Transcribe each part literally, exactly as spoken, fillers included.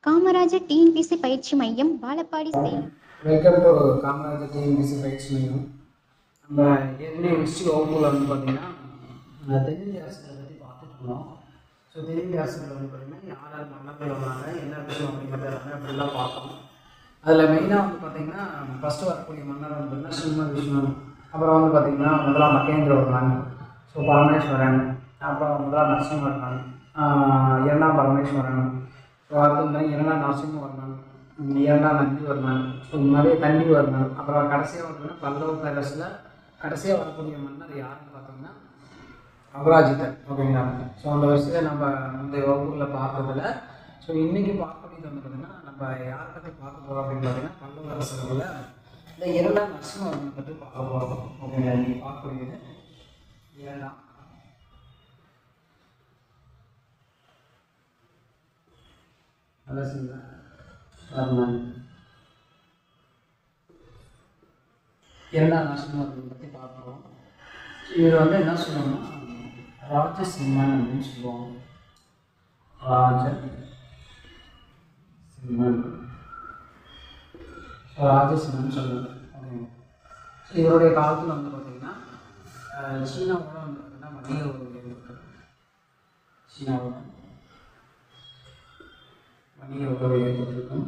Kamarajar TNPSC பயிற்சி மையம், Vazhapadi, Salem. Welcome to Kamarajar TNPSC பயிற்சி மையம். நம்ம ஏற்கனவே ஹிஸ்ட்ரி வகுப்புல வந்து பார்த்தீங்கன்னா தென்னிந்திய அரசுகளை பற்றி பார்த்துட்டு இருந்தோம். ஸோ தென்னிந்திய அரசுகள் வந்து பார்த்தீங்கன்னா யார் யார் மன்னர்கள் வந்தாங்க, என்ன விஷயம் அப்படிங்கிறது அப்படிலாம் பார்த்தோம். அதில் மெயினாக வந்து பார்த்தீங்கன்னா ஃபஸ்ட்டு வரக்கூடிய மன்னர் வந்து பார்த்தீங்கன்னா சிம்ம விஷ்ணு, அப்புறம் வந்து பார்த்தீங்கன்னா முதலாம் மகேந்திரவர்மன், ஸோ பரமேஸ்வரன், அப்புறம் முதலாம் நரசிம்மவர்மன், இரண்டாம் பரமேஸ்வரன், ஸோ அடுத்து இரண்டாம் நரசிம்மவர்மன், இரண்டாம் நந்திவர்மன், ஸோ இந்த மாதிரி தண்டிவர்மன், அப்புறம் கடைசியாக பார்த்தீங்கன்னா பல்லவ பேரரசில் கடைசியாக வரக்கூடிய மன்னர் யாருன்னு பார்த்தோம்னா அபராஜிதன். ஓகேங்களா? ஸோ அந்த வரிசையில் நம்ம இந்த வகுப்புகளில் பார்த்ததில்ல. ஸோ இன்றைக்கி பார்க்கக்கூடியது வந்து பார்த்திங்கன்னா நம்ம யாரை பற்றி பார்க்க போகிறோம் அப்படின்னு பார்த்தீங்கன்னா பல்லவ அரசர்களில் இந்த இரண்டாம் நரசிம்மவர்மனை பற்றி பார்க்க போகிறோம். ஓகேங்களா? இன்றைக்கி பார்க்கக்கூடியது இரண்டாம் நரசிம்மவர்மன். இரண்டாம் நரசிம்மவர்மனை பற்றி பார்க்குறோம். இவர் வந்து என்ன சொல்லுவாங்கன்னா ராஜசிம்மன் அப்படின்னு சொல்லுவாங்க. ராஜ சிம்மன், ராஜசிம்மன் சொல்லுவாங்க. ஓகே. ஸோ இவருடைய காலத்தில் வந்து பார்த்தீங்கன்னா சீனாவோட வந்து பார்த்தீங்கன்னா வணிக உறவு ஏற்பட்டது. சீனாவோட வணிக உறவு ஏற்பட்டிருக்கும்.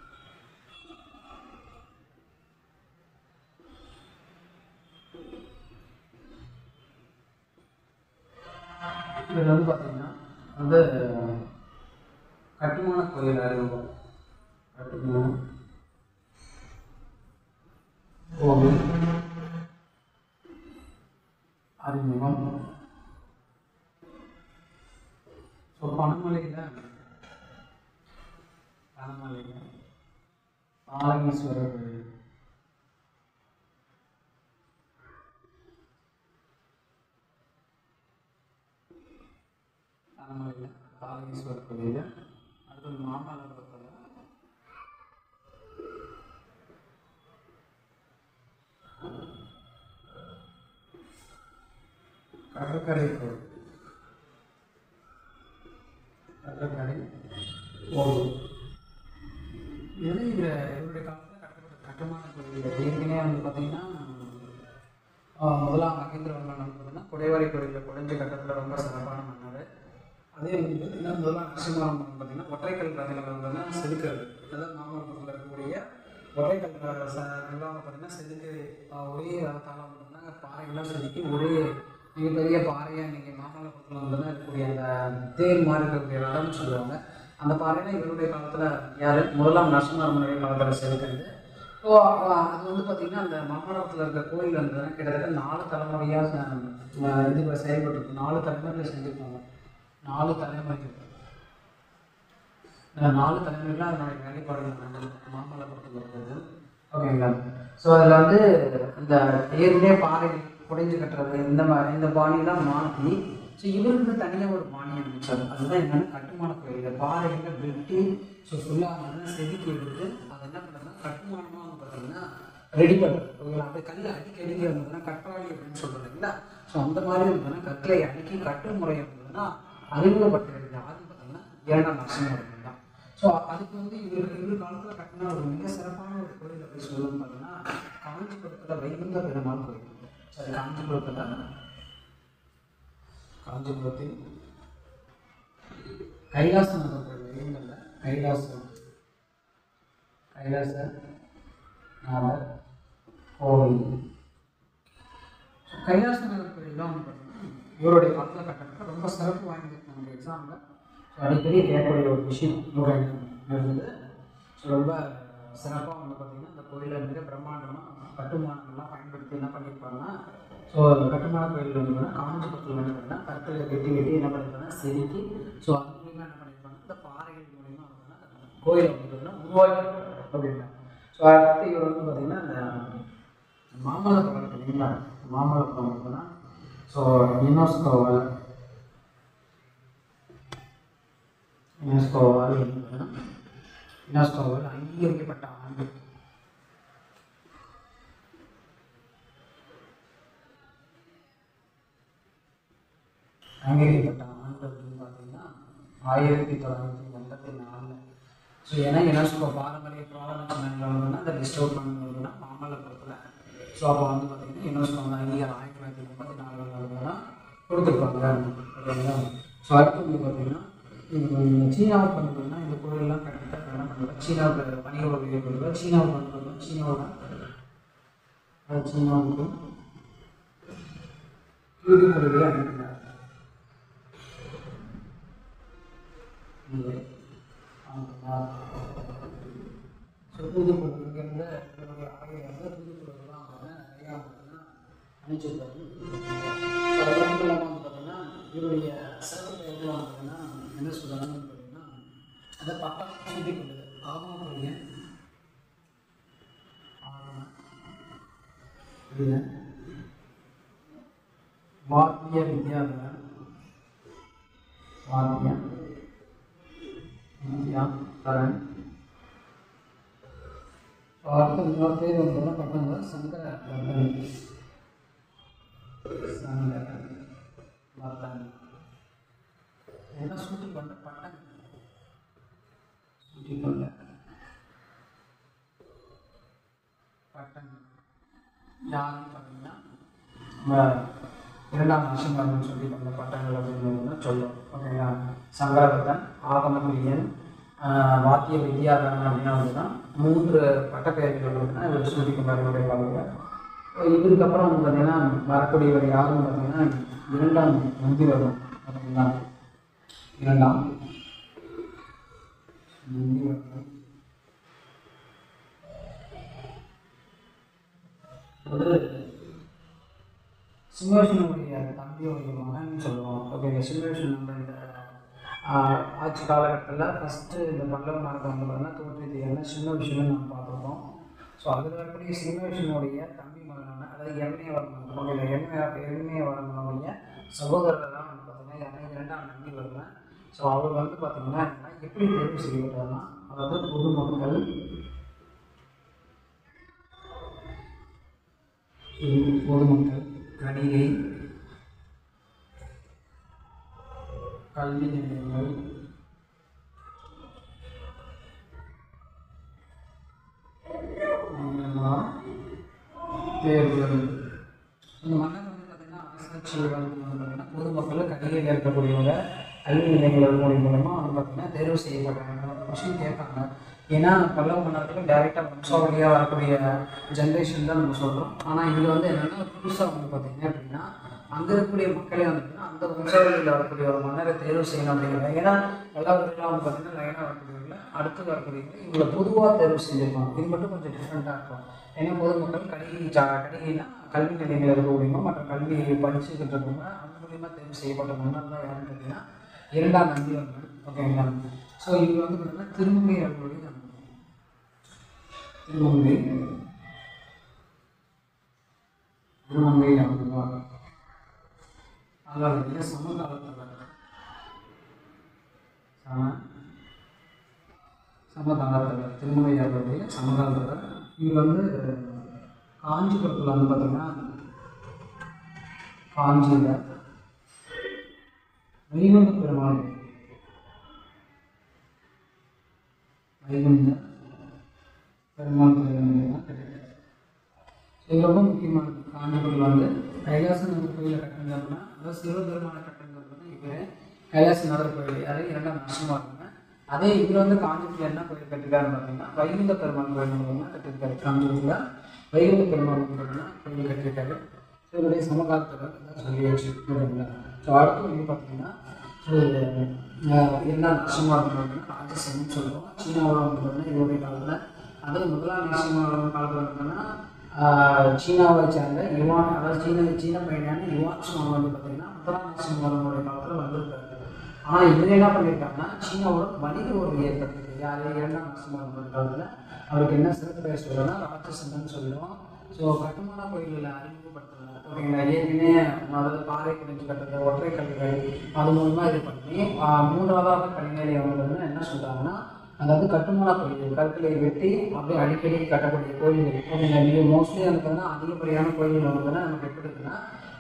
இதில் வந்து பார்த்தீங்கன்னா வந்து கட்டுமான கோயில் அறிமுகம், கட்டுமான கோவில் அறிமுகம். ஸோ பனமலையில் பனமலையில் பாலகீஸ்வரர் கோயில், பனமலையில் பாலகீஸ்வரர் கோயில். அடுத்தது மாமல்லபுரத்தில் கடற்கரை கோயில், கடற்கரை கோவில். இதில் இவர் இவருடைய காலத்தில் கட்டப்பட்ட கட்டுமான கோயில் ஏற்கனவே வந்து பார்த்தீங்கன்னா முதலாம் மகேந்திரவர்மன் வந்து பார்த்தீங்கன்னா குடைவரை கோயிலில் குடைஞ்ச கட்டத்தில் ரொம்ப சிறப்பான மன்னர். அதே வந்து பார்த்தீங்கன்னா முதலாம் நரசிம்மவர்மன் பார்த்தீங்கன்னா ஒற்றைக்கல் கதையில் வந்து செதுக்கிறது, அதாவது மாமல்லபுரத்தில் இருக்கக்கூடிய ஒற்றைக்கல் எல்லாம் பார்த்தீங்கன்னா செதுக்கு ஒரே தளம் பார்த்தீங்கன்னா பாறைகள்லாம் செதுக்கி ஒரே மிகப்பெரிய பாறையாக இன்றைக்கி மாமல்லபுரத்தில் வந்து இருக்கக்கூடிய அந்த தேர் மாதிரி இருக்கக்கூடிய இடம்னு சொல்லுவாங்க. அந்த பாறைனா இவருடைய காலத்தில் யார் முதலாம் நரசிம்மவர்மனுடைய காலத்தில் செதுக்கிறது. ஸோ அது வந்து பார்த்திங்கன்னா அந்த மாமல்லபுரத்தில் இருக்க கோயில் வந்து கிட்டத்தட்ட நாலு தலைமுறையாக இது செயல்பட்டுருக்கு. நாலு தலைமுறையில் செஞ்சுருக்காங்க. நாலு தலைமுறைகள் நாலு தலைமுறையில் அதனுடைய வேலைப்பாடுகள் மாமல்லபுரத்தில் இருக்கிறது. ஓகேங்களா? ஸோ அதில் வந்து இந்த ஏற்கனவே பாறை குடைஞ்சு கட்டுறது இந்த மாதிரி இந்த பாணியெல்லாம் மாற்றி ஸோ இவருக்கு தனியாக ஒரு பாணி அமைச்சார். அதுதான் என்னென்னா கட்டுமான கோயில் பாறைகளை வெட்டி ஸோ ஃபுல்லாக வந்து செதுக்கி எடுத்து அதை என்ன பண்ணுறதுன்னா கட்டுமானமாக வந்து பார்த்தீங்கன்னா ரெடி பண்ணுறது. ஓகேங்களா? அப்படியே கல் அடிக்கி அடிக்க இருந்ததுன்னா கற்றாழி அப்படின்னு சொல்கிறது இல்லைங்களா? ஸோ அந்த மாதிரி இருந்ததுன்னா கற்களை அடிக்கி கட்டுமுறை இருந்ததுன்னா அறிமுகப்பட்டது யாருன்னு பார்த்தீங்கன்னா இரண்டாம் நரசிம்மவர்மன் தான். ஸோ அதுக்கு வந்து இவர் இவர் காலத்தில் கட்டினா ஒரு மிக சிறப்பான ஒரு கோயில் அப்படின்னு சொல்லணும்னு பார்த்தீங்கன்னா காஞ்சிபுரத்தில் வைகுந்த பெருமாள் கோயில். சரி, காஞ்சிபுரத்தில் காஞ்சிபுரத்தில் கைலாசநாதர் கோயில், வைகுண்டல்ல கைலாசம் கைலாசநாதர் கோவில். கைலாசநாதர் கோயில் தான் வந்து பார்த்தீங்கன்னா இவருடைய காலத்தில் கட்டப்பட்ட ரொம்ப சிறப்பு வாய்ந்தது. நம்ம எக்ஸாமில் ஸோ அடிக்கடி கேட்கக்கூடிய ஒரு விஷயம் இருந்தது. ஸோ ரொம்ப சிறப்பாக வந்து பார்த்திங்கன்னா இந்த கோயிலில் மிக பிரம்மாண்டமாக கட்டுமானங்கள்லாம் பயன்படுத்தி என்ன பண்ணியிருப்பாங்கன்னா ஸோ கட்டுமான கோயில் வந்து பார்த்தீங்கன்னா காஞ்சிபுரத்தில் வந்து பார்த்தீங்கன்னா கற்களை வெட்டி வெட்டி என்ன பண்ணியிருப்பாங்கன்னா செதுக்கி ஸோ அது மூலிமா என்ன பண்ணியிருப்பாங்க இந்த பாறைகள் மூலிமா வந்து கோயிலை வந்து பார்த்தீங்கன்னா உருவாக்கி அப்படின்னா. ஸோ அடுத்து இவர் வந்து பார்த்திங்கன்னா இந்த மாமல்லபுரம் இருக்கு இல்லைங்களா? மாமல்லபுரம் இருக்குன்னா ஸோ யுனெஸ்கோவால் யுனெஸ்கோவால் யுனெஸ்கோவால் அங்கீகரிக்கப்பட்ட ஆண்டு அங்கீகரிக்கப்பட்ட ஆண்டு அப்படின்னு பார்த்தீங்கன்னா ஆயிரத்தி தொள்ளாயிரத்தி எண்பத்தி நாலில் ஸோ ஏன்னா யுனெஸ்கோ பாரம்பரிய புராதன சின்னங்கள் வந்து அதை லிஸ்ட் அவுட் பண்ணுறதுனா மாமல்லபுரத்தில். ஸோ அப்போ வந்து பார்த்திங்கன்னா யுனெஸ்கோ வந்து அங்கீகாரம் ஆயிரத்தி தொள்ளாயிரத்தி முப்பத்தி நாலுல தான் கொடுத்துருப்பாங்க. ஓகேங்களா. ஸோ அடுத்து வந்து பார்த்திங்கன்னா சீனாவுக்கு வந்து பார்த்திங்கன்னா இந்த கோயிலெலாம் கரெக்டாக என்ன பண்ணுறது, சீனாவுக்கு வணிக உதவி கொடுக்குறது. சீனாவுக்கு வந்து பார்த்திங்கன்னா சீனாவோட அது சீனாவுக்கு தூது பொருளை அனுப்பினார். ஸோ தூது பொருள் இங்கேருந்து என்னுடைய ஆகையில் வந்து தூது பொருள்லாம் நிறையா பார்த்தீங்கன்னா அனுப்பிச்சிருக்காரு. ஸோ அது மட்டும் இல்லாமல் வந்து பார்த்தீங்கன்னா இவருடைய சிறப்பு பெயர்கள் பார்த்தீங்கன்னா என்ன சொல்கிறாங்கன்னு பார்த்தீங்கன்னா அதை பட்டம் சுட்டி கொண்டது ஆகக்கூடிய இது வாத்திய வித்யாதரன் வாத்திய வித்யாதரன். அடுத்த இன்னொரு பேர் வந்து பட்டங்க சங்கர வர்தன். சங்கர வர்தன் இதெல்லாம் சூட்டி கொண்ட பட்டம். சூட்டி கொண்ட பட்டம் யாருன்னு பார்த்தீங்கன்னா இரண்டாம் நரசிம்மவர்மன் சொல்லி கொண்ட பட்டங்கள் அப்படின்னு சொல்லும். ஓகேங்களா. சங்கரவர்தன், ஆகமகுலியன், வாத்திய வித்யாதரன் அப்படின்னா வந்து மூன்று பட்டப்பெயர்கள் வந்து இவர் சொல்லி கொண்டாருடைய வாழ்க்கை. இதுக்கு அப்புறம் வந்து பார்த்தீங்கன்னா வரக்கூடியவர் யாருன்னு பார்த்தீங்கன்னா இரண்டாம் நந்தி வரும். ஓகேங்களா. இரண்டாம் நந்தி வரும் சிம்மேஷனுடைய தம்பியுடைய மகன் சொல்லுவோம். ஓகே. சிம்மேஷன் நம்ம இந்த ஆட்சி காலகட்டத்தில் ஃபஸ்ட்டு இந்த பல்லவ நாட்டை வந்து பார்த்தீங்கன்னா தோற்றுவித்தீங்கன்னா சின்ன விஷயம்னு நம்ம பார்த்துருக்கோம். ஸோ அதில் இருக்கக்கூடிய சிம்மேஷனுடைய தம்பி மகனான அதாவது எண்ணெயவர்மன். ஓகே. எண்ணெய் எண்ணெயவர்மனுடைய சகோதரர் தான் வந்து பார்த்தீங்கன்னா எண்ணெய் இரண்டாம் நந்தி வருவேன். ஸோ அவர் வந்து பார்த்தீங்கன்னா எப்படி தேர்வு செய்யப்பட்டார்னா அதாவது பொதுமக்கள் பொதுமக்கள் கணிகை கல்வி நிலையங்கள் தேர்வுகள். இந்த மன்னர் வந்து பார்த்தீங்கன்னா அரசாட்சி வந்து பார்த்தீங்கன்னா பொதுமக்கள் கணிகையில் இருக்கக்கூடியவங்க கல்வி நிலையங்கள் மூலியமாக வந்து பார்த்தீங்கன்னா தேர்வு செய்யப்பட்டாங்க. கொஸ்டின் கேட்பாங்க. ஏன்னா பல்லவ மன்னர்கள் டைரெக்டாக வம்சாவளியாக வரக்கூடிய ஜென்ரேஷன் தான் நம்ம சொல்கிறோம். ஆனால் இதில் வந்து என்னென்னா புதுசாக வந்து பார்த்தீங்க அப்படின்னா அங்கே இருக்கக்கூடிய மக்களே வந்துட்டுன்னா அந்த வம்சாவளியில் வரக்கூடிய ஒரு மன்னரை தேர்வு செய்யணும் அப்படிங்கிறாங்க. ஏன்னா எல்லாவர்களாம் வந்து பார்த்தீங்கன்னா லைனாக வரக்கூடியவங்க அடுத்து வரக்கூடியவங்க இவங்களை பொதுவாக தேர்வு செஞ்சுருப்பாங்க. இது மட்டும் கொஞ்சம் டிஃப்ரெண்ட்டாக இருக்கும். ஏன்னா பொதுமக்கள் கல்வி ஜா கல்வினா கல்வி நிலையங்கள் இருக்கக்கூடியவங்க மற்ற கல்வி படிச்சுக்கிட்டு இருக்கவங்க அவங்க மூலியமாக தேர்வு செய்யப்பட்ட மன்னர் தான் யாருன்னு பார்த்தீங்கன்னா இரண்டாம் நந்திவர்மன். ஓகேங்களா. ஸோ இவர் வந்து பார்த்தீங்கன்னா திருமங்கை அவர்களுடைய திருமங்கை திருமங்கை அவர்கள் அவருடைய சமகாலத்தவர் சம சமகாலத்தவர் திருமங்கை அவருடைய சமகாலத்தவர். இவர் வந்து காஞ்சிபுரத்தில் வந்து பார்த்தீங்கன்னா காஞ்சியில் வைகுந்த பெருமாள் வைகுந்த பெருமாள் கோயில் தான் கிடையாது. இது ரொம்ப முக்கியமானது. காஞ்சிபுரத்தில் வந்து கைலாசநாதர் கோயிலை கட்டுங்க அப்படின்னா அதாவது சிவபெருமான கட்டுங்கிறது வந்து இவர் கைலாசநாதர் கோயில் அதாவது இரண்டாம் நரசிம்ம இருக்காங்க. அதே இவர் வந்து காஞ்சிபுரத்தில் என்ன கோயில் கட்டிருக்காருன்னு பார்த்தீங்கன்னா வைகுந்த பெருமாள் கோயில் மூலமாக கட்டிருக்காரு. காஞ்சிபுரத்தில் வைகுந்த பெருமாள் மூலமாக கோயில் கட்டிருக்காரு. ஸோ இவருடைய சமகாலத்தில் சொல்லியாச்சு. ஓகேங்களா. ஸோ அடுத்து வந்து பார்த்தீங்கன்னா இரண்டாம் நரசிம்ம அப்படின்னா ராஜசிம்மன் சொல்லுவோம். சீனாவில் வந்து பார்த்தீங்கன்னா இவருடைய காலத்தில் அதாவது முதலாம் நரசிம்ம காலத்தில் பார்த்தீங்கன்னா சீனாவை சேர்ந்த யுவான் அதாவது சீன சீன பையனான யுவான் சுவாமி வந்து பார்த்தீங்கன்னா முதலாம் நரசிம்மனுடைய காலத்தில் வந்திருக்காரு. ஆனால் இவர் என்ன பண்ணியிருக்காங்கன்னா சீனாவோட வணிக உறவு ஏற்பட்டிருக்கு. யார் இரண்டாம் நரசிம்மனுடைய காலத்தில் அவருக்கு என்ன சிறப்பு பெயர் சொல்கிறோன்னா ராஜசிம்மன் சொல்லுவோம். ஸோ கட்டுமான கோயில்களை அறிமுகப்படுத்துகிறாங்க. ஓகேங்களா. ஏற்கனவே அதாவது பாறை குடிஞ்சு கட்டுறது ஒற்றை கல்விகள் அது மூலமாக இது பண்ணி மூன்றாவதாக கல்விநிலையம் வந்து என்ன சொல்கிறாங்கன்னா அதாவது கட்டுமான கோயில்கள் கற்களை வெட்டி அப்படியே அடிக்கடி கட்டக்கூடிய கோயில்கள். ஓகேங்களா. இது மோஸ்ட்லி வந்து பார்த்தீங்கன்னா அதிகப்படியான கோயில்கள் வந்து நமக்கு எப்படி இருக்குன்னா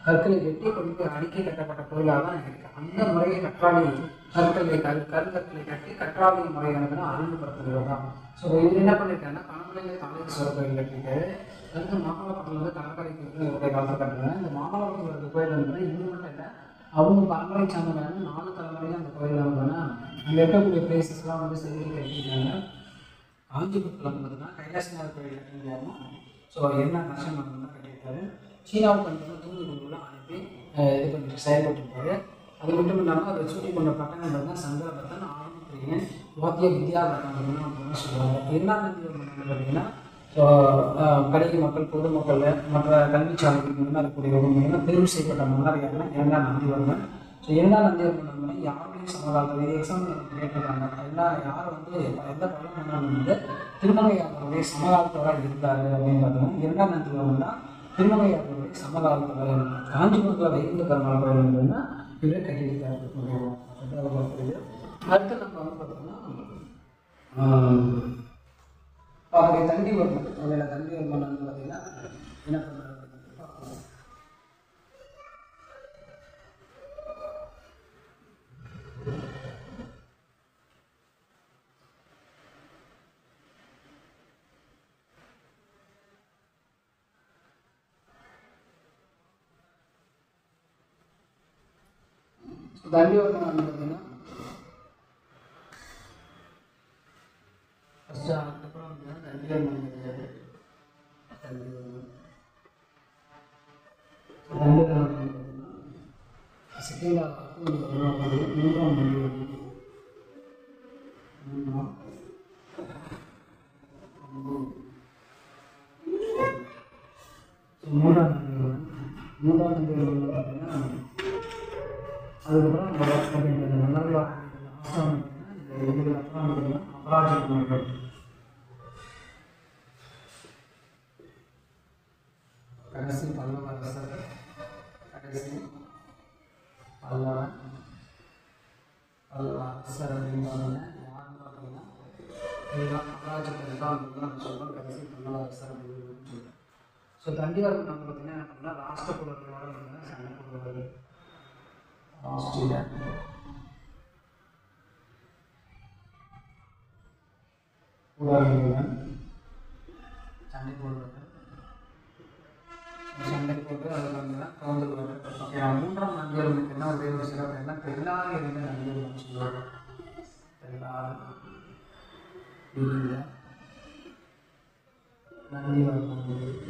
கற்களை வெட்டி கொண்டு போய் அடுக்கி கட்டப்பட்ட கோயிலாக தான் இருக்குது. அந்த முறையை கற்றாழை கற்களை கல் கற்களை கட்டி கற்றாழை முறையானது அறிமுகப்படுத்துகிறது தான். ஸோ இது என்ன பண்ணியிருக்காங்கன்னா பணமலையில் காலேஸ்வரர் கோயில் கட்டிட்டு அதுக்கு மாமல்லபுரத்தில் வந்து கடற்கரைக்கு வந்து ஒரு காலத்தில் கட்டுறாங்க. இந்த மாமல்லபுரத்தில் இருக்க கோயில் வந்து இன்னும் மட்டும் இல்லை, அவங்க பரம்பரை சார்ந்தவங்க நாலு தலைமுறையாக அந்த கோயிலில் வந்தோன்னா அங்கே இருக்கக்கூடிய பிளேசஸ்லாம் வந்து செஞ்சு கட்டியிருக்காங்க. காஞ்சிபுரத்தில் வந்து பார்த்தீங்கன்னா கைலாசநாதர் கோயில் கட்டியிருக்காங்க. ஸோ என்ன கஷ்டம் தான் கட்டியிருக்காரு. சீனாவுக்கு வந்து தூதுக்குழுலாம் அனுப்பி இது பண்ணிட்டு செயல்பட்டுருப்பாரு. அது மட்டும் இல்லாமல் அதை சுற்றி கொண்ட பட்டணங்கள் தான் சங்கரபத்தன், ஆரம்பிக்கிறீங்க வாத்திய வித்யாபத்தன் அப்படின்னு சொல்லுவாங்க. இரண்டாம் நந்தி வந்து பார்த்தீங்கன்னா ஸோ கடைக்கு மக்கள் பொதுமக்கள் மற்ற கல்விச்சாலைகளுக்கு வந்து இருக்கக்கூடிய மூலமாக தேர்வு செய்யப்பட்ட மன்னர் யாருன்னா இரண்டாம் நந்திவர்மன். ஸோ இரண்டாம் நந்திவர்மன் யாருடைய சமகாலத்தில் இது எக்ஸாம்பிள் நமக்கு கேட்டிருக்காங்க. எல்லா யார் வந்து எந்த பல மன்னன் வந்து திருமங்கையாளருடைய சமகாலத்தவராக இருந்தார் அப்படின்னு பார்த்தீங்கன்னா இரண்டாம் நந்திவர்மன் தான் திருமங்கையாளருடைய சமகாலத்தில் காஞ்சிபுரத்தில் வைகுண்ட பெருமாள் கோயில் இருந்ததுன்னா இவரே கட்டியிருக்காரு. அடுத்து நம்ம வந்து பார்த்தோம்னா அவருடைய தண்டிவர்மன் அவருடைய தண்டிவர்மன் வந்து பார்த்தீங்கன்னா என்ன பண்ணுறாரு தண்டிவர்மன் வந்து பார்த்தீங்கன்னா ஃபஸ்ட்டு அதுக்கப்புறம் வந்து தண்டிவர்மன் கிடையாது. தண்டிவர்மன் தண்டிவர்மன் பார்த்தீங்கன்னா செகண்டாக மூன்றாம் தண்டிவர்மன் மூன்றாம் மூன்றாம் தண்டிவர்மன் மூன்றாம் தண்டிவர்மன் பார்த்தீங்கன்னா அதுக்கப்புறம் நம்ம மன்னர்கள் ஆசாம் இதுக்கப்புறம் அபராஜித மன்னர்கள் கடைசி பல்லவ அரசர் கடைசி பல்லவ பல்லவ அரசர் அப்படின்னு பார்த்தீங்கன்னா யாருன்னு பார்த்தீங்கன்னா இதுதான் அபராஜித தான் நம்ம சொல்கிறோம். கடைசி பல்லவ அரசர் அப்படின்னு சொல்கிறோம். ஸோ தண்டிவர்மன் வந்து பார்த்தீங்கன்னா என்ன பண்ணால் ராஷ்டிர குலர்களோட வந்து சண்டை போடுவார். ஆஸ்திரேலியா உலகம் சண்டை போடுவார். சண்டை போட்டு அதில் வந்து தான் கவுந்துருவார். ஓகே, மூன்றாம் நந்திவர்மனுக்கு என்ன ஒரே ஒரு சிறப்பு என்ன தெல்லாறு இருந்து நந்திவர்மன் சொல்லுவார். தெல்லாறு இருந்த நந்திவர்மன்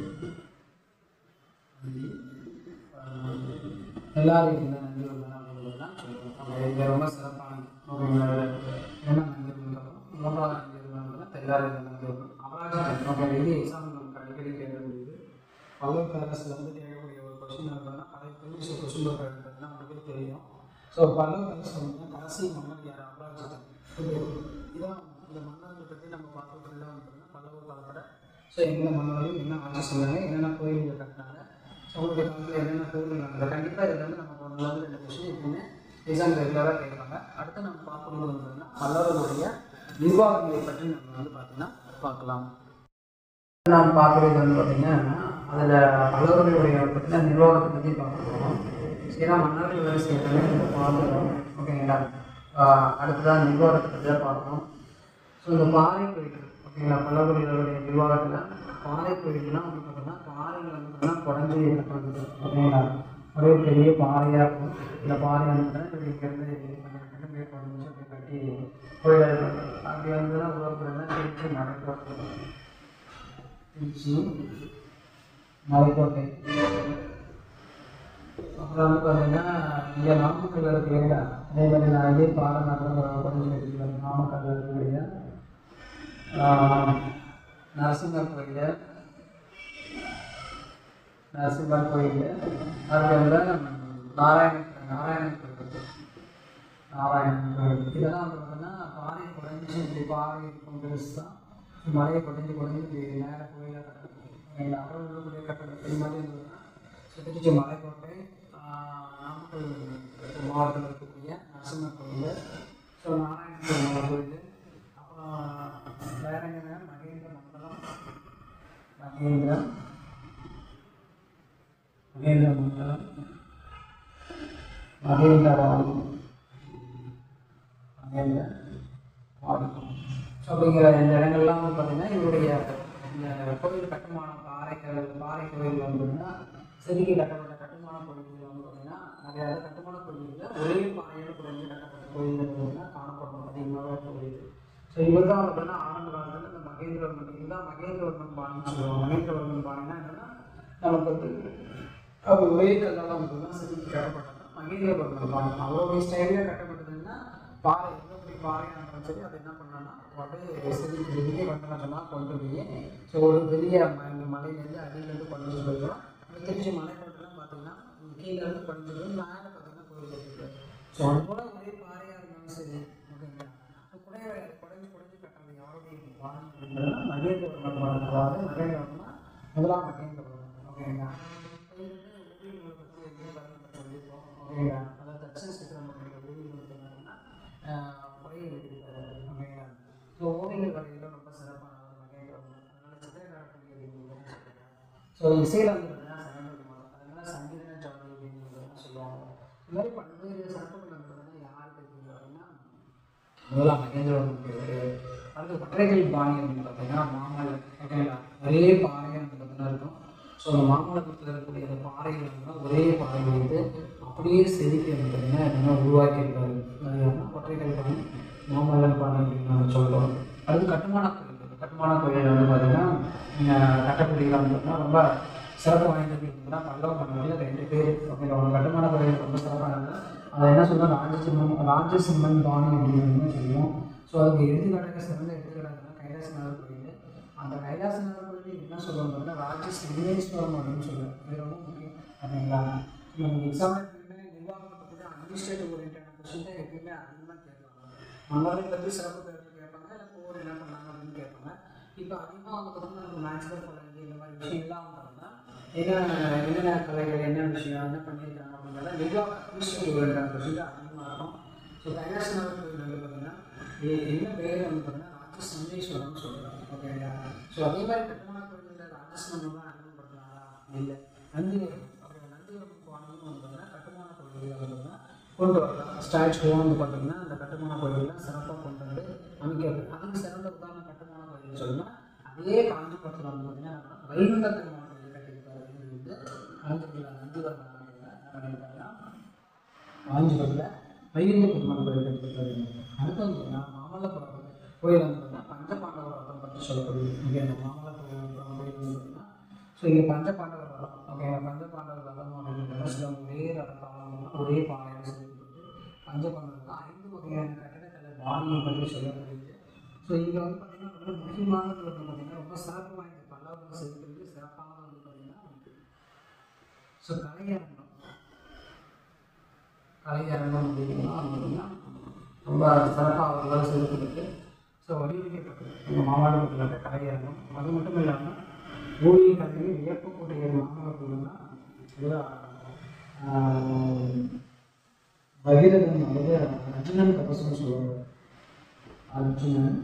எல்லாரும் இருந்த நந்திவர்மன் இது ரொம்ப சிறப்பானது. ஓகேங்களா? என்ன நந்திவர்மன் மூன்றாவது நந்திவர்மன் தெல்லாறு இருந்த நந்திவர்மன் அபராஜிதன். ஓகே, இது எக்ஸாம்பிள் நமக்கு அடிக்கடி கேட்கக்கூடியது. பல்லவ பேரரசில் வந்து கேட்கக்கூடிய ஒரு கொஸ்டின் இருக்குன்னா பழைய ப்ரீவியஸ் கொஸ்டின் பேப்பர் இருக்குதுன்னா உங்களுக்கு தெரியும். ஸோ பல்லவ பேரரசில் வந்து கடைசி மன்னர் யார்? அபராஜிதன். இதான் இந்த மன்னர்களை பற்றி நம்ம பார்க்கறதுல வந்து பல்லவ காலத்தில் ஸோ எந்த மன்னர்கள் என்ன ஆட்சி சொன்னாங்க, என்னென்ன கோயில்கள் கட்டினாங்க, அவங்களுடைய காலத்தில் என்னென்ன கோயில்கள் நடந்தது. கண்டிப்பாக இதில் வந்து நம்ம ஒன்று வந்து ரெண்டு கொஸ்டின் எப்பவுமே எக்ஸாம் ரெகுலராக கேட்குறாங்க. அடுத்து நம்ம பார்க்கறது வந்ததுன்னா பல்லவர்களுடைய நிர்வாகங்களை பற்றி நம்ம வந்து பார்த்தீங்கன்னா பார்க்கலாம். நாம் பார்க்குறது வந்து பார்த்திங்கன்னா அதில் பல்லவர்களுடைய பற்றின நிர்வாகத்தை பற்றி பார்க்க போகிறோம். ஏன்னா மன்னர்கள் வேலை செய்யறதுன்னு பார்த்துக்கிறோம். ஓகேங்களா? அடுத்ததான் நிர்வாகத்தை பற்றி தான் பார்க்கணும். ஸோ இந்த பாறை கோயில்கள் ஓகேங்களா, பல்லவர்களுடைய நிர்வாகத்தில் பாறை கோயில்கள்லாம் வந்து பார்த்தீங்கன்னா பாறைகள் வந்து பார்த்தீங்கன்னா குறைஞ்சி கட்டுறது. ஓகேங்களா? ஒரே பெரிய பாறையாக இருக்கும். இந்த பாறை வந்து பார்த்தீங்கன்னா இங்கேருந்து கொஞ்சம் மேலே குறைஞ்சி அப்படி கட்டி கோயில் அப்படி வந்து தான் உருவாக்குறதுனா திருச்சி மலைக்கோட்டை திருச்சி மலைக்கோட்டை. அப்புறம் வந்து பார்த்தீங்கன்னா இங்கே நாமக்கல் இருக்கிறீங்களா, அதே மாதிரி நான் இதே பாறை நகரம் குறைஞ்சி கட்டிக்கிறேன். நாமக்கல் இருக்கக்கூடிய நரசிம்மர் கோயில் நரசிம்மர் கோயில் அது வந்து நாராயண நாராயணன் கோயில் நாராயணன் கோயில் இதெல்லாம் வந்து பார்த்தீங்கன்னா பாறை குறைஞ்சி இப்படி பாறை இருக்கும் பெருசு தான் மலையை குறைஞ்சி குறைஞ்சி இப்படி நேராக கோயிலாக கட்டணும். எங்கள் அறவுடைய கட்டணம் இது மாதிரி இருந்ததுன்னா திருச்சி மலைக்கோட்டை நாமக்கல் மாவட்டத்தில் இருக்கக்கூடிய நரசிம்மர் கோயில், ஸோ நாராயணன் கோயில், அப்புறம் வேறங்க மகேந்திர மண்டலம் மகேந்திர மகேந்திர மண்டலம் மகேந்திரவாடி மகேந்திரவாடி. ஸோ அப்படிங்கிற இந்த இடங்கள்லாம் வந்து பார்த்தீங்கன்னா இவருடைய இந்த கோயில் கட்டுமானம் பாறைகள் பாறை கோயில் வந்து பார்த்தீங்கன்னா செதுக்கி கட்டப்பட்ட கட்டுமான கோயில்கள் வந்து பார்த்தீங்கன்னா நிறைய கட்டுமான கோயில்களில் ஒரே பாறையோடு குறைஞ்சு கட்டப்பட்ட கோயில்கள் பார்த்தீங்கன்னா காணப்படும் அதிகமாக கோயில். ஸோ இவர் தான் பார்த்தீங்கன்னா ஆரம்ப காலத்தில் இந்த மகேந்திரவர்மன் இதுதான் மகேந்திரவர்மன் பாணின்னு சொல்லுவாங்க. மகேந்திரவர்மன் பாணினா என்னன்னா நமக்கு வந்து அவர் ஒரே கல்லால் வந்து தான் செதுக்கி கட்டப்பட்டது மகேந்திரவர்மன் பாணி. அவருடைய ஸ்டைலில் கட்டப்பட்டதுன்னா பாறை எவ்வளோ பெரிய பாறையாக இருந்தாலும் சரி அதை என்ன பண்ணான்னா அப்படியே செதுக்கி செதுக்கி கட்டணமாக கொண்டு போய் ஸோ ஒரு பெரிய இந்த மலையிலேருந்து அடியிலேருந்து கொண்டு போயிடும். திருச்சி மலைக்கோட்டெல்லாம் பார்த்தீங்கன்னா கீழேருந்து கொண்டு போய் மேலே பார்த்தீங்கன்னா கோயில் இருக்குது. ஸோ அது கூட ஒரே பாறையாக இருந்தாலும் சரி ஓகேங்களா. ஸோ குடைய குறைஞ்சி குறைஞ்சி கட்டுறது யாருடைய பாணி அப்படிங்கிறது மகேந்திரவர்மன் பாணி. அதாவது மகேந்திரவர்மன்னா முதலாம் மகேந்திரவர்மன் ஓகேங்களா. ஓகேங்களா. அதாவது தட்சன் சித்திரம் ஓவியம் பார்த்தீங்கன்னா குறைய எழுதியிருக்காரு ஓகேங்களா. ஸோ ஓவியங்கள் வரையில ரொம்ப சிறப்பானவர் மகேந்திரவர்மன். அதனால சித்திரக்காரக்கூடிய ஸோ இசையில் வந்து பார்த்தீங்கன்னா சங்கீதம் அதனால சங்கீத ஜாதி அப்படின்னு சொல்லுவாங்க. இது மாதிரி பல்வேறு சிறப்புகள் வந்து பார்த்தீங்கன்னா யாருக்கு இருக்குது அப்படின்னா முதலாம் மகேந்திரவர்மன். அடுத்து ஒற்றைகள் பாணி அப்படின்னு பார்த்தீங்கன்னா மாமல்லர் ஓகேங்களா. ஒரே பாறையாக வந்து பார்த்தீங்கன்னா இருக்கும். ஸோ அந்த மாமல்லபுரத்தில் இருக்கக்கூடிய அந்த பாறைகள் வந்து ஒரே பாறையை வந்து அப்படியே செதுக்கி வந்து பார்த்தீங்கன்னா என்னென்னா உருவாக்கியிருக்காரு. அது ஒற்றைகள் பாணி மாமல்லர் பாணி அப்படின்னு நம்ம சொல்கிறோம். அடுத்து கட்டுமான கோயில் கட்டுமான கோயில் வந்து பார்த்தீங்கன்னா கட்டப்படிகள் வந்து பார்த்தீங்கன்னா ரொம்ப சிறப்பு வாய்ந்தது அப்படின்னா பல்லவ மன்னர்கள் ரெண்டு பேர் ஓகேங்களா. ஒரு கட்டுமான கோயில் ரொம்ப சிறப்பானது. அதை என்ன சொல்கிறோம் ராஜசிம்மன் ராஜசிம்மன் பாணி அப்படின்னு சொல்லுவோம். ஸோ அதுக்கு எடுத்துக்காட்டாக சிறந்த எடுத்துக்காட்டாக கைலாசநாதர் கோயில். அந்த கைலாசநாதர் கோயில் என்ன சொல்லுவாங்க அப்படின்னா ராஜ சிம்மேஸ்வரம் அப்படின்னு சொல்லுவாங்க. இது ரொம்ப முக்கியம் அப்படிங்களா. நமக்கு எக்ஸாம்பிள் எப்பயுமே நிர்வாகத்தை பற்றி அட்மினிஸ்ட்ரேட்டிவ் ஓரியன்டான கொஸ்டின் தான் எப்பயுமே அதிகமாக கேட்பாங்க. மன்னரை பற்றி சிறப்பு பேர்கள் கேட்பாங்க இல்லை போர் என்ன பண்ணாங்க அப்படின்னு கேட்பாங்க. இப்போ அதிகமாக வந்து பார்த்தீங்கன்னா நமக்கு மேட்ச்பர் கலைஞர் இந்த மாதிரி விஷயங்கள்லாம் வந்தாங்கன்னா என்ன என்னென்ன கலைகள் என்ன விஷயம் என்ன பண்ணியிருக்காங்க அப்படிங்கிறத நிர்வாக அட்மினிஸ்ட்ரேட்டிவ் ஓரியன்டான கொஸ்டின் தான் அதிகமாக இருக்கும். ஸோ கைலாசநாதர் கோயில் வந்து பார்த்தீங்கன்னா என்ன பேர் வந்து பார்த்தீங்கன்னா ராஜ சிம்மேஸ்வரம்னு சொல்கிறாங்க ஓகேங்களா. ஸோ அதே மாதிரி கட்டுமான கோயிலில் ராஜசிம்மன்லாம் அறிமுகப்படுத்தினாரா இல்லை நந்திவரம் அப்புறம் நந்திவரம் பாணின்னு வந்து பார்த்தீங்கன்னா கட்டுமான கோயில்கள் வந்து பார்த்தீங்கன்னா கொண்டு வரலாம். ஸ்டாச்சுலாம் வந்து பார்த்தீங்கன்னா அந்த கட்டுமான கோயிலெலாம் சிறப்பாக கொண்டு வந்து அமைக்கிறது. அதுக்கு சிறந்த உதாரண கட்டுமான கோயில்னு சொல்லணும்னா அதே காஞ்சிபுரத்தில் வந்து பார்த்தீங்கன்னா வைகுண்ட பெருமாள் கோயில் கட்டியிருக்காரு அப்படின்னு வந்து காஞ்சிபுரத்தில் நந்திவரம் என்ன பண்ணியிருக்காங்கன்னா காஞ்சிபுரத்தில் வைகுண்ட பெருமாள் கோயில் கட்டியிருக்காரு. அடுத்து வந்து பார்த்தீங்கன்னா மாமல்லபுரம் கோயில் வந்து பார்த்தீங்கன்னா பஞ்சபாண்டவர் ரதம் பற்றி சொல்லப்படுது. இங்கே அந்த மாமல்லபுரம் கோயில் வந்து பார்த்தீங்கன்னா ஸோ இங்கே பஞ்சபாண்டவர் ரதம் ஓகே பஞ்சபாண்டவர் ரதம் அப்படின்னு சில ஒரே ரதத்தாலும் ஒரே பாறையாக சொல்லப்படுது. பஞ்சபாண்டவர் ஐந்து வகையான கட்டடக்கலை பாணியை பற்றி சொல்லப்படுது. ஸோ இங்கே வந்து பார்த்தீங்கன்னா ரொம்ப முக்கியமானது வந்து பார்த்தீங்கன்னா ரொம்ப சிறப்பு வாய்ந்த பல்லவர்கள் செதுக்கிறது சிறப்பானது வந்து பார்த்தீங்கன்னா ஸோ கலையரங்கம் கலையரங்கம் அப்படின்னா பார்த்தீங்கன்னா ரொம்ப சிறப்பாக அவர்களால் செதுக்கப்பட்டு ஸோ வடிவமைக்கப்பட்டது எங்கள் மாவட்டத்தில் இருக்க கலையரங்கம். அது மட்டும் இல்லாமல் ஓவிய கலையில் வியப்பக்கூடிய மாணவர்கள்னா பகிரதன் அதாவது அர்ஜுனன் தபசுன்னு சொல்லுவாங்க. அர்ஜுனன்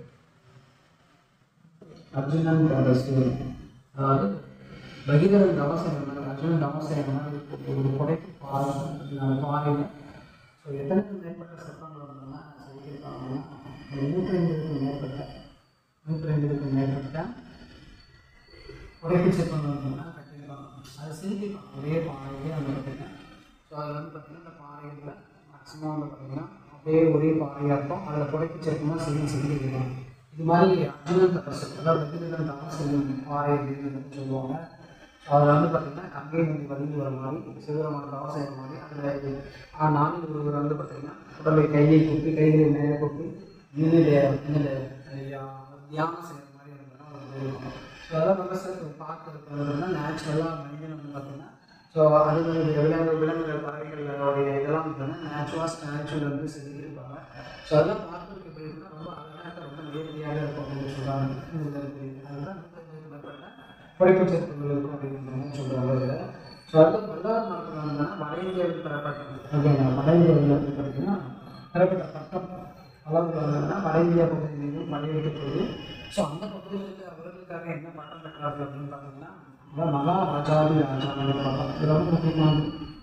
அர்ஜுனன் தபசு அதாவது பகிரதன் தவசம் அர்ஜுனன் தவசம் ஒரு கொடைக்கு பாறை பாறையில் ஸோ எத்தனை மேற்பட்ட சிற்பங்கள் வந்தோம்னா சொல்லியிருக்காங்கன்னா நூற்றி ஐம்பதுக்கு மேற்பட்ட நூற்றி ஐம்பதுக்கு மேற்பட்ட உடைப்பு சிற்பங்கள் வந்தோம்னா கட்டியிருக்காங்க. அது செஞ்சுருக்காங்க ஒரே பாறையிலே அந்த கட்டிருக்கேன். ஸோ அதில் வந்து பார்த்திங்கன்னா இந்த பாறைகளில் மேக்ஸிமம் வந்து பார்த்திங்கன்னா அப்படியே ஒரே பாறையாக இருக்கும். அதில் புடைப்பு சிற்பமாக செஞ்சு செஞ்சுருக்காங்க. இது மாதிரி அர்ஜுனன் தபசு அதாவது வெகுதிகள் தபசு பாறை அப்படின்னு சொல்லுவாங்க. ஸோ அதில் வந்து பார்த்திங்கன்னா கங்கை நதி வலிந்து வர மாதிரி சிவபெருமான தவம் செய்கிற மாதிரி அதில் நான்கு ஒருவர் வந்து பார்த்திங்கன்னா உடலை கையை கூப்பி கைகளை மேலே கூப்பி நின்றுடைய என்னது தியானம் செய்கிற மாதிரி இருந்ததுன்னா ஸோ அதெல்லாம் ரொம்ப சார் பார்க்க இருக்கிறதுனா நேச்சுரலாக மனிதன் வந்து பார்த்திங்கன்னா ஸோ அது விலங்கு விலங்குகள் பறவைகளுடைய இதெல்லாம் பார்த்தீங்கன்னா நேச்சுரலாக ஸ்டாச்சுவில் வந்து செஞ்சுருப்பாங்க. ஸோ அதெல்லாம் பார்க்கறதுக்கு எப்படி இருக்குன்னா ரொம்ப அழகாக ரொம்ப நேரடியாக இருக்கும் அப்படின்னு சொல்கிறாங்க. அதுதான் புடைப்பு சிற்பங்கள் இருக்கும் அப்படின்னு சொல்கிறாங்க. இதில் ஸோ அது வல்லார் மரத்தில் வந்தோம்னா வட இந்தியாவுக்கு பெறப்பட்டது ஓகேங்களா. வட இந்தியாவில் வந்து பார்த்தீங்கன்னா பெறப்பட்ட பட்டம் அளவுக்கு வந்தோம்னா வட இந்தியா பகுதியிலும் படையெடுத்து போகுது. ஸோ அந்த பகுதிகளுக்கு அவர்களுக்காக என்ன பட்டம் பெற்றார்கள் அப்படின்னு பார்த்தீங்கன்னா மகாராஜாதி ராஜா பட்டம். இது ரொம்ப முக்கியமானது.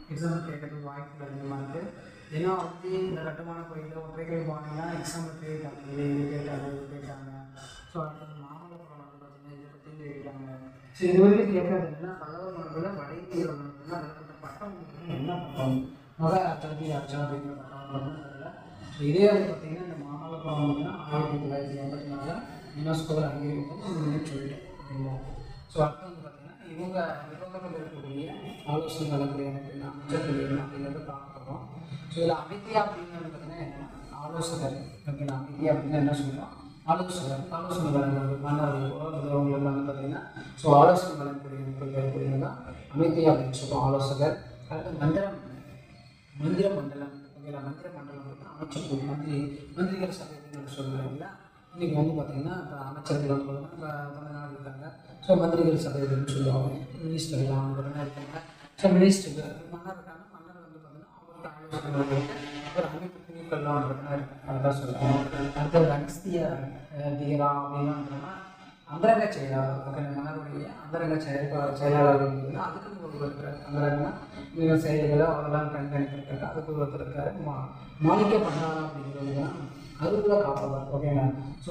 எக்ஸாம்பிள் கேட்கறதுக்கு வாய்ப்புகள் அதிகமாக இருக்குது. ஏன்னா வந்து இந்த கட்டுமான கோயிலில் ஒற்றைக்கல் பானைனா எக்ஸாம்பிள் கேட்டாங்க, இது இது கேட்டாங்க இது கேட்டாங்க. ஸோ அடுத்தது மாமல்லபுரம் வந்து பார்த்தீங்கன்னா இதை பற்றி கேட்குறாங்க. ஸோ இது வரைக்கும் கேட்கறது என்னன்னா பல்லவ மரபில் வட இந்திய மரபுனா அதில் பட்டம் என்ன பட்டம் மக அச்சலத்தி ஆச்சா அப்படிங்கிற பட்டம் வந்து அதில். ஸோ இதே வந்து பார்த்தீங்கன்னா இந்த மாமல்லபுரம் வந்துன்னா ஆயிரத்தி தொள்ளாயிரத்தி எண்பத்தி நாலில் யுனெஸ்கோவில் அங்கீகரிப்பது சொல்லிட்டேன் அப்படிங்களா. ஸோ அடுத்து வந்து பார்த்தீங்கன்னா இவங்க நிபந்தனைகள் இருக்கக்கூடிய ஆலோசனை வழங்கக்கூடிய அமைப்பு அமைச்சர்கள் என்ன அப்படிங்கிறத பார்க்குறோம். ஸோ இதில் அமைதியா அப்படிங்கிறது பார்த்தீங்கன்னா என்னென்னா ஆலோசகர் ஓகேங்களா. அமைதியா அப்படின்னா என்ன சொல்கிறோம், ஆலோசகர் ஆலோசனை வழங்குறது மன்னர்களுக்கோ அவங்களுக்கு வந்து பார்த்தீங்கன்னா ஸோ ஆலோசனை வழங்கக்கூடிய அமைப்புகள் இருக்கக்கூடியது தான் அமைதியா அப்படின்னு சொல்லுவோம் ஆலோசகர். அடுத்து மந்திரம் மந்திர மண்டலம் ஓகேங்களா. மந்திர மண்டலம் வந்து அமைச்சர்கள் மந்திரி மந்திரிகள் சபை அப்படின்னு சொல்லுவாங்க இல்லைங்களா. இன்றைக்கி வந்து பார்த்திங்கன்னா இப்போ அமைச்சர்கள் வந்து பார்த்தீங்கன்னா இப்போ தமிழ்நாடு இருக்காங்க. ஸோ மந்திரிகள் சபை அப்படின்னு சொல்லுவாங்க. மினிஸ்டர்லாம் வந்து பார்த்தீங்கன்னா இருக்காங்க. ஸோ மினிஸ்டர்கள் மன்னர் இருக்காங்க. மன்னர் வந்து பார்த்தீங்கன்னா அவங்களுக்கு ஆலோசனை ஒரு அமைப்பு குழுக்கள்லாம் வந்து பார்த்தீங்கன்னா இருக்கு. அதுதான் சொல்லுவாங்க. அடுத்தது அகஸ்திய தீரா அப்படின்னா அந்தரங்க செயலாளர் ஓகே. மன்னருடைய அந்தரங்க செயல் செயலாளர் வந்து அதுக்கு ஒரு இருக்காரு. அந்தரங்கனா இந்த செயல்களை அவரெல்லாம் கண்காணிக்கிறாங்க. அதுக்கு ஒருத்தர் இருக்காரு. மா மாணிக்க பண்டாரா அப்படிங்கிறது தான் அறுபதுல காப்பவர் ஓகேங்களா. ஸோ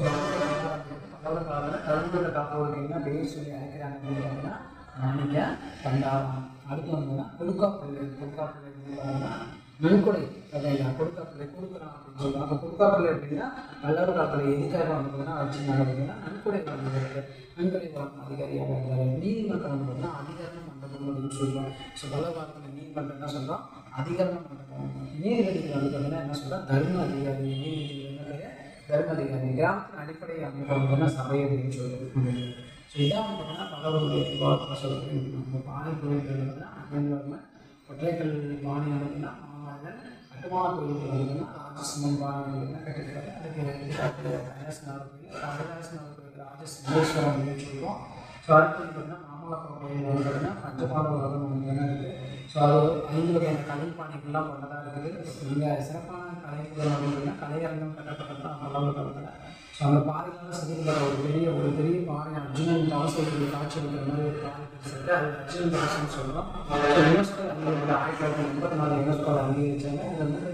பல்லவ காலத்தில் கருங்கல்ல காப்பவருக்கு என்ன பேர் சொல்லி அழைக்கிறாங்க அப்படின்னா மாணிக்க பண்டாரம். அடுத்து வந்ததுன்னா கொடுக்கா பிள்ளை. கொடுக்கா பிள்ளை பார்த்தீங்கன்னா நன்கொடை ஓகேங்களா. கொடுக்கா பிள்ளை கொடுக்குறான் அப்படின்னு சொல்லுவாங்க. அப்போ கொடுக்கா பிள்ளை அப்படின்னா பல்லவ காலத்தில் எதுக்காக வந்து பார்த்தீங்கன்னா வச்சுருந்தாங்க அப்படின்னா நன்கொடை வழங்குறது நன்கொடை வழங்கும் அதிகாரியாக இருந்தார். நீதிமன்றம் வந்து பார்த்தீங்கன்னா அதிகாரம் மண்டபம் அப்படின்னு சொல்லுவாங்க. ஸோ பல்லவ காலத்தில் நீதிமன்றம் என்ன சொல்கிறோம், அதிகாரம் மண்டபம். நீதிபதிகள் வந்து பார்த்தீங்கன்னா என்ன சொல்கிறோம், தர்ம அதிகாரி. நீதிபதிகள் என்ன பேர், தர்ம அதிகாரி. கிராமத்தின் அடிப்படை அமைப்பு வந்து சபை அப்படின்னு சொல்லுறது. ஸோ இதான் வந்து பார்த்தீங்கன்னா பல்லவருடைய விவாதத்தை சொல்கிறது. நம்ம பானை கோயில்கள் வந்து அகழ்ந்து ஒற்றைக்கல் பாணி அப்படின்னா மாமல்லர் கட்டுமான கோயில்கள் வந்துன்னா ராஜசிம்மன் பாணி அப்படின்னா கட்டிருக்காரு. அதுக்கு எடுத்துக்காட்டு கைலாசநாதர் கோயில். கைலாசநாதர் கோயில் ராஜசிம்மேஸ்வரம் அப்படின்னு சொல்லுவோம். ஸோ அடுத்து வந்து பார்த்தீங்கன்னா மாமல்லபுரம் கோயில் வந்து பார்த்தீங்கன்னா பஞ்சபாண்ட உலகம் வந்து இருக்குது. ஸோ அது ஐந்து வகையான கலை பாணிகள்லாம் கொண்டதாக இருக்குது. இங்கே சிறப்பான கலைப்புகள் அப்படின்னா கலையரங்கம் கட்டப்பட்டது தான் பல்லவ காலத்தில். ஸோ அந்த பாறைகளால் செதுக்கிற ஒரு பெரிய ஒரு பெரிய பாறை அர்ஜுனன் தவசத்துடைய காட்சி இருக்கிற மாதிரி ஒரு பாறை இருக்குது. அது அர்ஜுனன் தவசம்னு சொல்கிறோம். ஸோ யுனெஸ்கோ அங்கீகரிக்கப்பட்ட ஆயிரத்தி தொள்ளாயிரத்தி எண்பத்தி நாலு யுனெஸ்கோவில் அங்கீகரிச்சாங்க. இதில் வந்து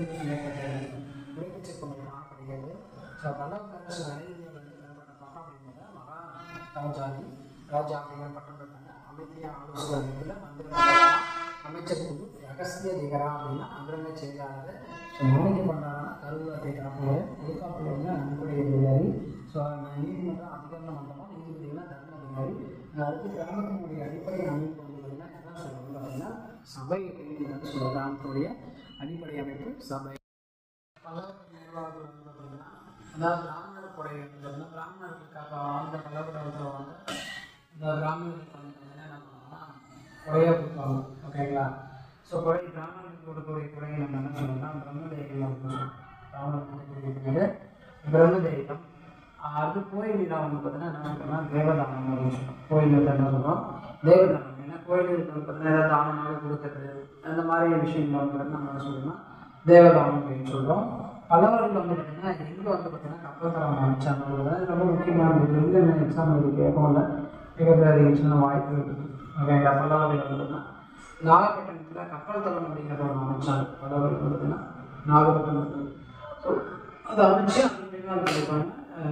உடற்பயிற்சி கொண்டு காணப்படுகிறது. ஸோ பல்லவ காலத்தில் வரையிலில் வந்து பெறப்பட்ட பட்டம் அப்படிங்கிறத மகா ராஜாதி ராஜா அப்படிங்கிற பட்டம் பெற்றாங்க. அமைதியாக ஆலோசனை அமைப்பில் மந்திர அமைச்சர் குழு. அகஸ்திய திகரா அப்படின்னா அந்தரங்க செயலாளர். ஸோ மாணிக்க பண்டாரனா கருவூலத்தை காப்பவர். கொடுக்காப்பிள்ளைன்னா நன்கொடை அதிகாரி. ஸோ நீதிமன்றம் அதிகார மண்டலம். நீதிபதினா தர்ம அதிகாரி. அடுத்து கிராமத்தினுடைய அடிப்படை அமைப்பு வந்து பார்த்தீங்கன்னா என்ன சொல்லணும் பார்த்தீங்கன்னா சபை அப்படின்னு சொல்லுவோம். கிராமத்துடைய அடிப்படை அமைப்பு சபை. பல்லவ நிர்வாகம் வந்து பார்த்தீங்கன்னா அதாவது பிராமணர் கொடை வந்து பார்த்தீங்கன்னா பிராமணர்களுக்காக ஆழ்ந்த பல்லவ காலத்தில் வந்து இந்த பிராமணர்களுக்கு வந்து பார்த்தீங்கன்னா என்ன பண்ணுவோம்னா கொடையாக கொடுப்பாங்க ஓகேங்களா. ஸோ கொடை பிராமணர்களுக்கு கொடுக்கக்கூடிய கொடையை நம்ம என்ன சொல்லணும்னா பிரம்மதேயம் அப்படின்னு பிராமணர்களுக்கு பிரம்மதேயம். அது கோயில் விழா வந்து பார்த்தீங்கன்னா என்ன சொல்கிறோம்னா தேவதானம் அப்படின்னு சொல்லுவோம். கோயில் வந்து என்ன சொல்கிறோம் தேவதானம். ஏன்னா கோயிலுக்கு வந்து பார்த்தீங்கன்னா ஏதாவது தானமாக கொடுக்கறது அந்த மாதிரி விஷயங்கள் வந்து நம்ம என்ன சொல்கிறோம்னா தேவதானம் அப்படின்னு சொல்கிறோம். பல்லவர்கள் வந்து பார்த்தீங்கன்னா எங்கே வந்து பார்த்தீங்கன்னா கப்பல் தளம் அமைச்சாங்க. ரொம்ப முக்கியமான எங்கே எக்ஸாம் இருக்குது கேட்கல கேட்கறது அதிகமான வாய்ப்பு இருக்குது ஓகேங்களா. பல்லவர்கள் வந்து பார்த்தீங்கன்னா நாகப்பட்டினத்தில் கப்பல் தளம் அப்படிங்கிற ஒரு அமைச்சாங்க. பல்லவர்கள் வந்து பார்த்தீங்கன்னா நாகப்பட்டினத்தில் ஸோ அதை அமைச்சு அந்த மூலியமாக கொடுப்பாங்க.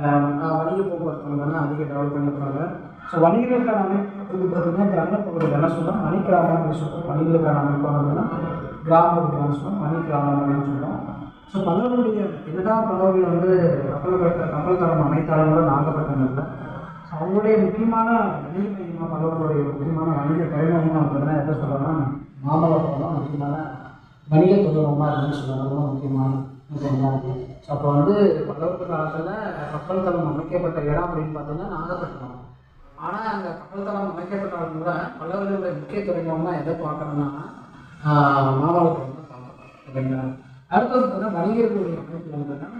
வணிக போக்குவரத்து வந்து அதிக டெவலப் பண்ணியிருப்பாங்க. ஸோ வணிகர்களுக்கான அமைப்பு வந்து பார்த்தீங்கன்னா கிராமப்பகுதியில் என்ன சொல்கிறோம் மணிக்கிராமம் அப்படின்னு சொல்கிறோம். வணிகர்களுக்கான அமைப்பு பார்த்தீங்கன்னா கிராமப்பகுதியில் சொல்கிறோம் மணிக்கிராமம் அப்படின்னு சொல்கிறோம். ஸோ பல்லவருடைய என்னதான் பல்லவர்கள் வந்து கப்பல் கப்பல் தளம் அமைத்தாலும் கூட நாகப்பட்டினத்தில் ஸோ அவங்களுடைய முக்கியமான வணிக மையமாக பல்லவர்களுடைய முக்கியமான வணிக தலைமையமாக பார்த்தீங்கன்னா எதை சொல்லணும்னா மாமல்லபுரம் தான் முக்கியமான வணிக தொழிலமாக இருக்குன்னு சொல்லுவாங்க. ரொம்ப முக்கியமான ஓகேங்களா. ஸோ அப்போ வந்து பல்லவர்கள் காலத்தில் கப்பல் தளம் அமைக்கப்பட்ட இடம் அப்படின்னு பார்த்தீங்கன்னா நாகப்பட்டினம். ஆனால் அந்த கப்பல் தளம் அமைக்கப்பட்டாலும் கூட பல்லவர்களுடைய முக்கிய துறைமுகமாக எதை பார்க்கணும்னா மாமல்லபுரம் தான் பார்க்கணும் ஓகேங்களா. அடுத்தது பார்த்தீங்கன்னா வணிகர்களுடைய அமைப்பு வந்துன்னா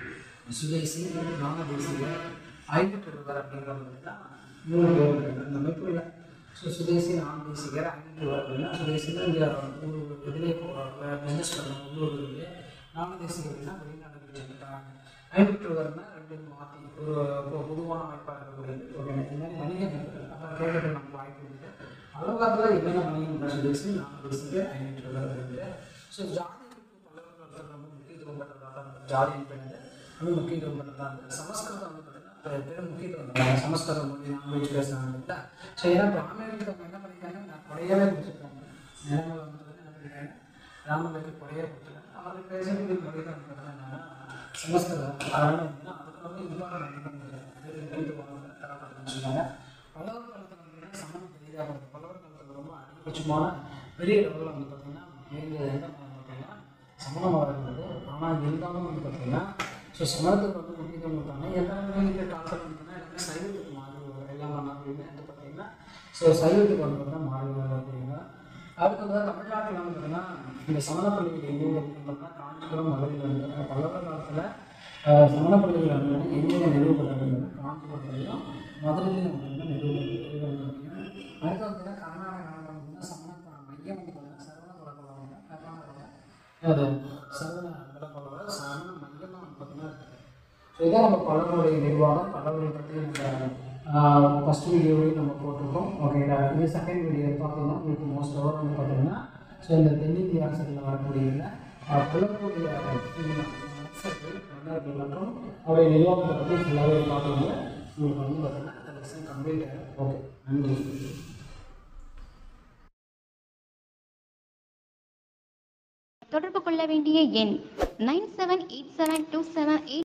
சுதேசி நாகதேசிகர் ஐநூற்று ரூபாய் அப்படிங்கிறது தான் மூணு பேர் அந்த அமைப்புல. ஸோ சுதேசி நாகதேசிகர் ஐநூற்று ரூபாய் அப்படின்னா சுதேசியில் இங்கே ஒரு இதிலே பிஸ்னஸ் பண்ணணும் உள்ளூர்லேயே. நாகதேசிகர் அப்படின்னா வெளிநாடுகள் சென்றாங்க. ஐநூற்று ரூபாய்னா ரெண்டு மாற்றி ஒரு பொதுவான அமைப்பாக இருக்கக்கூடியது ஓகே. இந்த மாதிரி வணிக அமைப்புகள் அப்புறம் கேட்கறது நமக்கு வாய்ப்பு இருக்குது. பல்லவ சமஸ்கிருதத்தில் என்னென்ன வணிகம் பேசுறது நாலு பேசுறது ஐநூற்றி இருக்குது. ஸோ ஜாதிக்கு பல்லவர் காலத்தில் ரொம்ப முக்கியத்துவம் பெற்றதாக ஜாதியின் பெயர் ரொம்ப முக்கியத்துவம் பெற்றதாக இருந்தது. சமஸ்கிருதம் வந்து பார்த்தீங்கன்னா பெரும் முக்கியத்துவம் சமஸ்கிருத மொழி லாங்குவேஜ் பேசுகிறாங்க இல்லை. ஸோ ஏன்னா பிராமணர்களுக்கு என்ன பண்ணியிருக்காங்க, நான் கொடையாவே கொடுத்துருக்காங்க. நிலங்கள் வந்து என்ன பண்ணியிருக்காங்க, பிராமணர்களுக்கு கொடையே கொடுத்துருக்காங்க. அவர்கள் பேசக்கூடிய மொழி தான் என்னன்னா சமஸ்கிருதம். அதனால் வந்து அதுக்கு வந்து இம்பார்ட்டன் முக்கியத்துவம் தரப்பட்டுருக்காங்க. பல்லவர் காலத்தில் வந்து சமண பெரிதாக பல்லவர் காலத்தில் ரொம்ப அதிகபட்சமான பெரிய லெவலில் வந்து பார்த்தீங்கன்னா இருந்தது என்ன பார்த்தீங்கன்னா சமண மதம் இருந்தது. ஆனால் இருந்தாலும் வந்து பார்த்தீங்கன்னா ஸோ சமணத்துக்கு வந்து முக்கியத்துவம் கொடுத்தாங்க. எல்லாருமே இருக்கிற காலத்தில் வந்து எல்லாமே சைவத்துக்கு மாறுவாங்க. எல்லாம் பண்ணாங்க வந்து பார்த்தீங்கன்னா ஸோ சைவத்துக்கு வந்து பார்த்தீங்கன்னா மாறுவாங்க அப்படின்னா அதுக்கு வந்து தமிழ்நாட்டில் வந்து பார்த்தீங்கன்னா இந்த சமண பள்ளிகள் எங்கே இருக்குன்னு பார்த்தீங்கன்னா காஞ்சிபுரம் மதுரையில் இருந்தது. பல்லவர் காலத்தில் சமண பள்ளிகள் வந்து எங்கெங்கே நிறுவப்பட்டது காஞ்சிபுரத்துலையும் மதுரையிலையும் வந்து நிறுவப்பட்டு. அடுத்து வந்து கர்நாடகாவில் வந்து சமண மையம் வந்து பார்த்தீங்கன்னா சரவண குலக்கொள்ளாங்க கர்நாடகாவில் அது சரவண குலக்கொள்ளாத சரவண மையம் தான் வந்து பார்த்தீங்கன்னா இருக்குது. ஸோ இதான் நம்ம பல்லவருடைய நிர்வாகம். பல்லவரை பற்றி நம்ம ஃபஸ்ட் வீடியோவையும் நம்ம போட்டிருக்கோம். ஓகேங்களா. இது செகண்ட் வீடியோ பார்த்தீங்கன்னா உங்களுக்கு மோஸ்ட் ஓவர் வந்து பார்த்தீங்கன்னா ஸோ இந்த தென்னிந்திய அரசுகளில் வரக்கூடிய புலக்கூடிய அரசர்கள் மன்னர்கள் மற்றும் அவருடைய நிர்வாகத்தை பற்றி ஃபுல்லாகவே பார்த்தீங்கன்னா உங்களுக்கு வந்து பார்த்தீங்கன்னா அந்த லெசன் கம்ப்ளீட் ஆகும். ஓகே, நன்றி. தொடர்பு கொள்ள வேண்டிய எண் nine seven eight seven two seven eight